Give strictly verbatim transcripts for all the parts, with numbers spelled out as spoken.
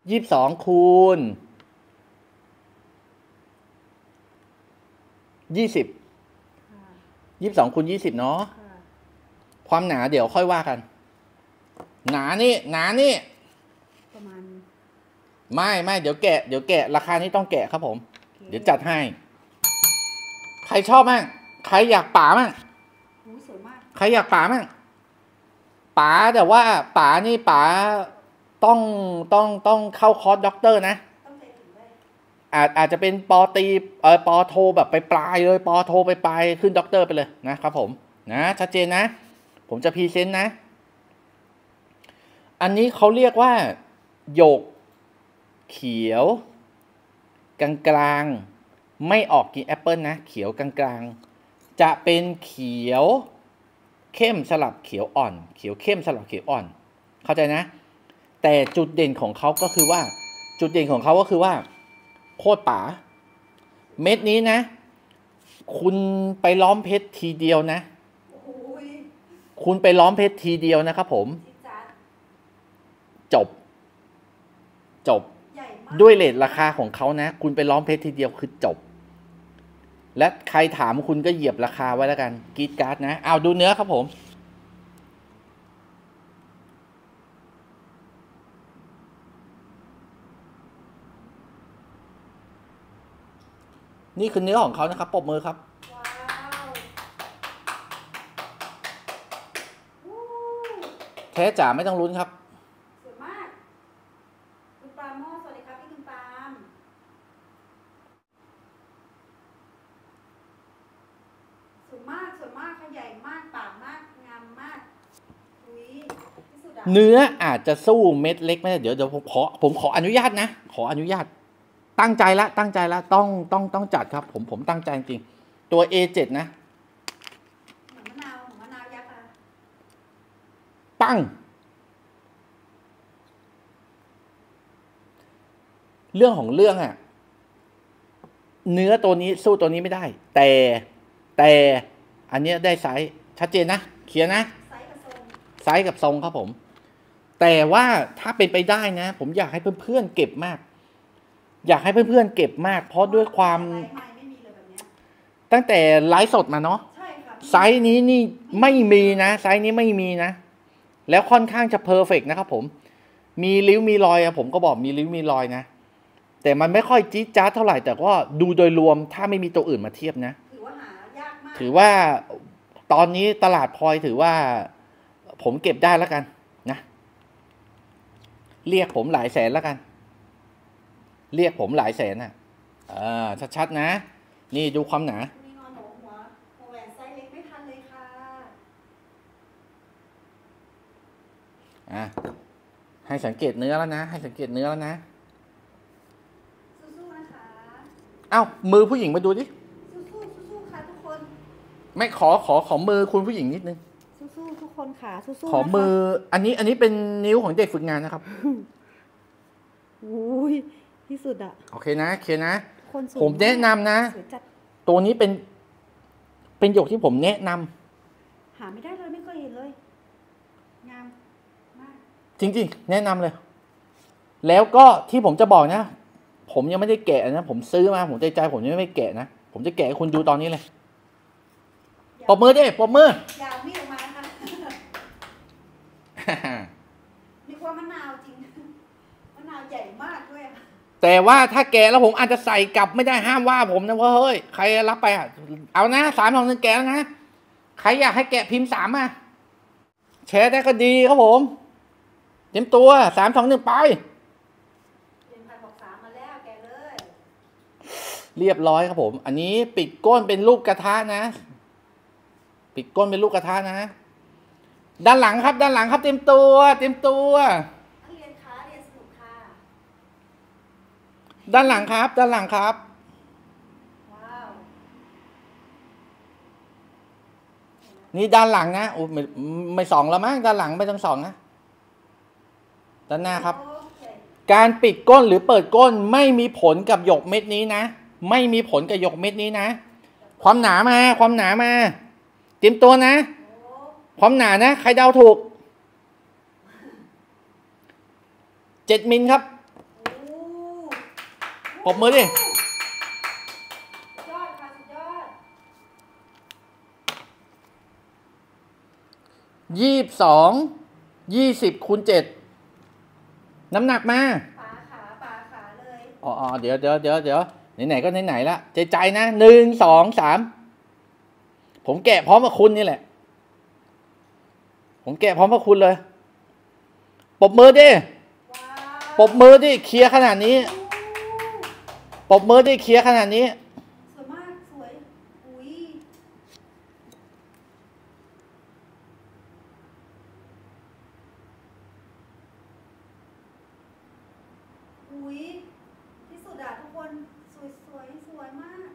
ยี่สิบสองคูณยี่สิบยี่สิบสองคูณยี่สิบเนาะความหนาเดี๋ยวค่อยว่ากันหนานี่หนานี่ประมาณไม่ไม่เดี๋ยวแกะเดี๋ยวแกะราคานี้ต้องแกะครับผมเดี๋ยวจัดให้ใครชอบมั่งใครอยากป๋ามั่งใครอยากป๋ามั่งป๋าแต่ว่าป๋านี่ป๋าต้องต้องต้องเข้าคอร์สด็อกเตอร์นะอาจอาจจะเป็นปอตีเออปอโทแบบไปปลายเลยปอโทไปปลายขึ้นด็อกเตอร์ไปเลยนะครับผมนะชัดเจนนะผมจะพรีเซนต์นะอันนี้เขาเรียกว่าหยกเขียวกลางกลางไม่ออกกินแอปเปิลนะเขียวกลางกลางจะเป็นเขียวเข้มสลับเขียวอ่อนเขียวเข้มสลับเขียวอ่อนเข้าใจนะแต่จุดเด่นของเขาก็คือว่าจุดเด่นของเขาก็คือว่าโคตรป๋าเม็ดนี้นะคุณไปล้อมเพชรทีเดียวนะคุณไปล้อมเพชรทีเดียวนะครับผมจบจบด้วยเรทราคาของเขานะคุณไปล้อมเพชรทีเดียวคือจบและใครถามคุณก็เหยียบราคาไว้แล้วกันกรีดการ์ดนะเอาดูเนื้อครับผมนี่คือเนื้อของเขานะครับปรบมือครับแท้จ๋าไม่ต้องลุ้นครับสวยมากคุณปาโมสวัสดีครับพี่คุณปามสวยมากสวยมากขยายมากปากมากงามมากเนื้ออาจจะสู้เม็ดเล็กไม่ได้เดี๋ยวเดี๋ยวผมขอผมขออนุญาตนะขออนุญาตตั้งใจละตั้งใจละต้องต้องต้องจัดครับผมผมตั้งใจจริงตัว เอ เจ็ด นะเหมือนมะนาวเหมือนมะนาวยักษ์อะปังเรื่องของเรื่องอะเนื้อตัวนี้สู้ตัวนี้ไม่ได้แต่แต่อันนี้ได้ไซส์ชัดเจนนะเคลียร์นะไซส์กับทรงครับผมแต่ว่าถ้าเป็นไปได้นะผมอยากให้เพื่อนๆเก็บมากอยากให้เพื่อนๆเก็บมากเพราะด้วยความตั้งแต่ไลฟ์สดมาเนาะไซส์นี้นี่ไม่มีนะไซส์นี้ไม่มีนะแล้วค่อนข้างจะเพอร์เฟกต์นะครับผมมีริ้วมีรอยอะผมก็บอกมีริ้วมีรอยนะแต่มันไม่ค่อยจี๊ดจ๊าดเท่าไหร่แต่ก็ดูโดยรวมถ้าไม่มีตัวอื่นมาเทียบนะถือว่าหายากมากถือว่าตอนนี้ตลาดพลอยถือว่าผมเก็บได้แล้วกันนะเรียกผมหลายแสนแล้วกันเรียกผมหลายแสนอ่ะอ่าชัดๆนะนี่ดูความหนาอ่ะให้สังเกตเนื้อแล้วนะให้สังเกตเนื้อแล้วนะสู้ๆนะคะเอ้ามือผู้หญิงมาดูดิสู้ๆค่ะทุกคนไม่ขอขอขอมือคุณผู้หญิงนิดนึงสู้ๆทุกคนค่ะสู้ๆขอมืออันนี้อันนี้เป็นนิ้วของเด็กฝึกงานนะครับอุ้ยที่สุดอะโอเคนะโอเคนะผมแนะนำนะตัวนี้เป็นเป็นหยกที่ผมแนะนำหาไม่ได้เลยไม่เคยเห็นเลยงามมากจริงๆแนะนำเลยแล้วก็ที่ผมจะบอกนะผมยังไม่ได้แกะนะผมซื้อมาผมใจใจผมยังไม่แกะนะผมจะแกะให้คุณดูตอนนี้เลยปรบมือดิปรบมือยาวมีออกมาค่ะมีความมะนาวจริงมะนาวใหญ่มากด้วยแต่ว่าถ้าแกะแล้วผมอาจจะใส่กลับไม่ได้ห้ามว่าผมนะว่าเฮ้ยใครรับไปอ่ะเอานะสามสองหนึ่งแกะแล้วนะใครอยากให้แกะพิมพ์สามมาแชร์ได้ก็ดีครับผมเตรียมตัวสามสองหนึ่งไปเรียบร้อยครับผมอันนี้ปิดก้นเป็นลูกกระทะนะปิดก้นเป็นลูกกระทะนะด้านหลังครับด้านหลังครับเตรียมตัวเตรียมตัวเรียนค่ะเรียนสนุกค่ะด้านหลังครับด้านหลังครับว้าวนี่ด้านหลังนะโอ้ไม่ไม่ส่องแล้วมั้งด้านหลังไม่ต้องส่องนะด้านหน้าครับการปิดก้นหรือเปิดก้นไม่มีผลกับหยกเม็ดนี้นะไม่มีผลกับหยกเม็ดนี้นะความหนามาความหนามาเตรียมตัวนะความหนานะใครเดาถูกเจ็ดมิลครับปรบมือดิสุดยอดค่ะสุดยอดยี่สิบสองยี่สิบคูณเจ็ดน้ำหนักมาป่าขาป่าขาเลยอ๋อเดี๋ยวเดี๋ยวเดี๋ยวเดี๋ยวไหนๆก็ไหนๆละใจใจนะหนึ่งสองสามผมแกะพร้อมกับคุณนี่แหละผมแกะพร้อมกับคุณเลยปรบมือดิปรบมือดิเคลียร์ขนาดนี้ปรบมือดิเคลียร์ขนาดนี้สวยมากสวยอุ้ยอุ้ยที่สุดอะทุกคนสวยสวยสวยมาก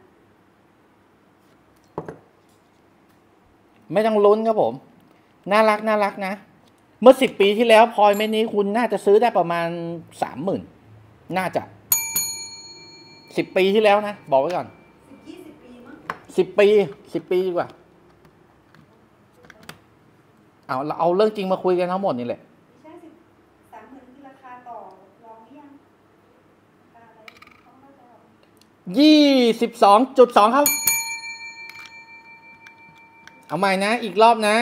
ไม่ต้องลุ้นครับผมน่ารักน่ารักนะเมื่อสิบปีที่แล้วพลอยเม็ดนี้คุณน่าจะซื้อได้ประมาณสามหมื่นน่าจะสิบปีที่แล้วนะบอกไว้ก่อนสิบยี่สิบปีมั้งสิบปีสิบปีดีกว่าเอาเราเอาเรื่องจริงมาคุยกันทั้งหมดนี่แหละใช่สิบสามหมื่นที่ราคาต่อรองหรือยังราคาอะไรต้องเข้าใจยี่สิบสองจุดสองครับเอาใหม่นะอีกรอบนะ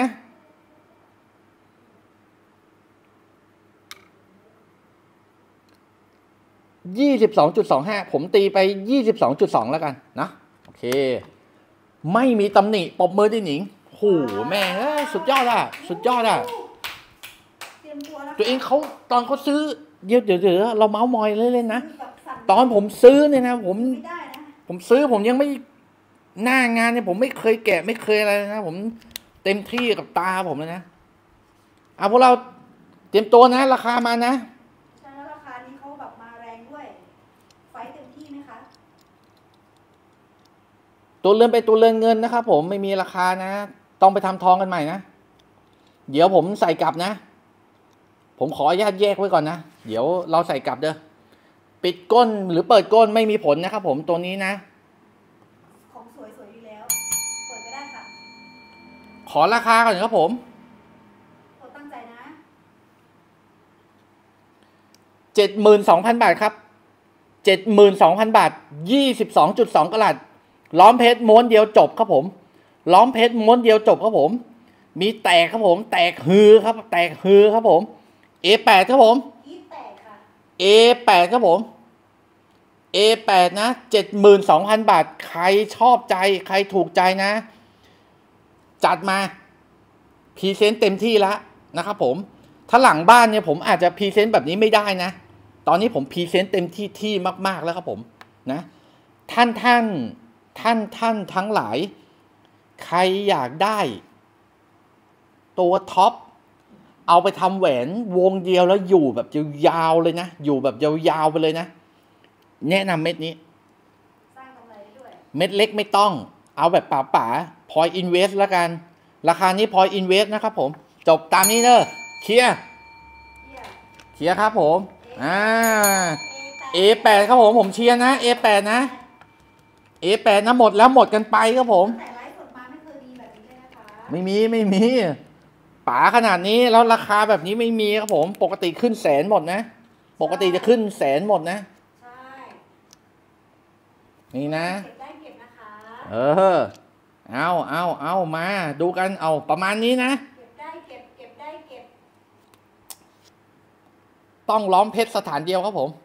ยี่สิบสองจุดสองห้าผมตีไปยี่สิบสองจุดสองแล้วกันนะโอเคไม่มีตำหนิปรบมือดิหนิงโหแม่สุดยอดอ่ะสุดยอดอ่ะตัวเองเขาตอนเขาซื้อเดี๋ยวเดี๋ยวเดี๋ยวเราเมาส์มอยเล่นๆนะตอนผมซื้อเนี่ยนะผมผมซื้อผมยังไม่หน้างานเนี่ยผมไม่เคยแกะไม่เคยอะไรนะผมเต็มที่กับตาผมเลยนะเอาพวกเราเตรียมตัวนะราคามานะใช่แล้วราคานี้เขาแบบมาแรงด้วยไฟเต็มที่ไหมคะตัวเรือนไปตัวเรือนเงินนะครับผมไม่มีราคานะต้องไปทำทองกันใหม่นะเดี๋ยวผมใส่กลับนะผมขออนุญาตแยกไว้ก่อนนะเดี๋ยวเราใส่กลับเด้อปิดก้นหรือเปิดก้นไม่มีผลนะครับผมตัวนี้นะของสวยสวยอยู่แล้วเปิดก็ได้ค่ะขอราคาก่อนครับผมเราตั้งใจนะเจ็ดหมื่นสองพันบาทครับเจ็ดหมื่นสองพันบาทยี่สิบสองจุดสองกะรัตล้อมเพชรม้วนเดียวจบครับผมล้อมเพชรม้วนเดียวจบครับผมมีแตกครับผมแตกฮือครับแตกฮือครับผม เอ แปด ครับผม เอ แปด ครับผม เอ แปด นะ เจ็ดหมื่นสองพันบาทใครชอบใจใครถูกใจนะจัดมาพรีเซนต์เต็มที่แล้วนะครับผมถ้าหลังบ้านเนี่ยผมอาจจะพรีเซนต์แบบนี้ไม่ได้นะตอนนี้ผมพรีเซนต์เต็มที่ที่มากๆแล้วครับผมนะท่านท่านท่านท่านทั้งหลายใครอยากได้ตัวท็อปเอาไปทำแหวนวงเดียวแล้วอยู่แบบยาวๆเลยนะอยู่แบบยาวๆไปเลยนะแนะนำเม็ดนี้สร้างกำไรด้วยเม็ดเล็กไม่ต้องเอาแบบป่าๆพอยอินเวสแล้วกันราคานี้พอยอินเวสนะครับผมจบตามนี้เนอะเคลียร์เคลียร์ครับผมอ่า เอ แปด ครับผมผมเชียร์นะ เอ แปด นะ เอ แปด นะหมดแล้วหมดกันไปครับผมแต่ไลฟ์สดมาไม่เคยมีแบบนี้เลยนะคะไม่มีไม่มีป๋าขนาดนี้แล้วราคาแบบนี้ไม่มีครับผมปกติขึ้นแสนหมดนะปกติจะขึ้นแสนหมดนะใช่นี่นะเก็บได้เก็บนะคะเออเอาเอาเอามาดูกันเอาประมาณนี้นะเก็บได้เก็บเก็บได้เก็บต้องล้อมเพชรสถานเดียวครับผม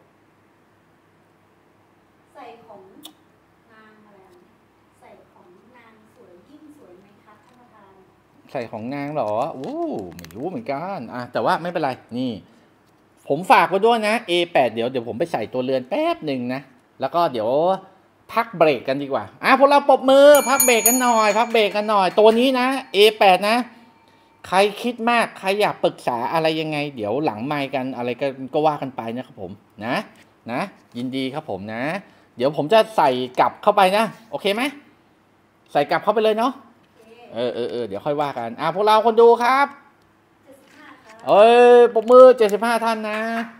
ใส่ของนางอะไรใส่ของนางสวยยิ่งสวยไหมคะท่านประธานใส่ของนางเหรอโอ้ไม่รู้เหมือนกันอ่ะแต่ว่าไม่เป็นไรนี่ผมฝากไว้ด้วยนะ เอ แปด เดี๋ยวเดี๋ยวผมไปใส่ตัวเรือนแป๊บหนึ่งนะแล้วก็เดี๋ยวพักเบรกกันดีกว่าอ่ะพวกเราปรบมือพักเบรกกันหน่อยพักเบรกกันหน่อยตัวนี้นะ เอ แปด นะใครคิดมากใครอยากปรึกษาอะไรยังไงเดี๋ยวหลังไมค์กันอะไรกันก็ว่ากันไปนะครับผมนะนะยินดีครับผมนะเดี๋ยวผมจะใส่กลับเข้าไปนะโอเคไหมใส่กลับเข้าไปเลยเนาะเออเออเออเดี๋ยวค่อยว่ากันอ่ะพวกเราคนดูครับเอ้ยปรบมือเจ็ดสิบห้าท่านนะ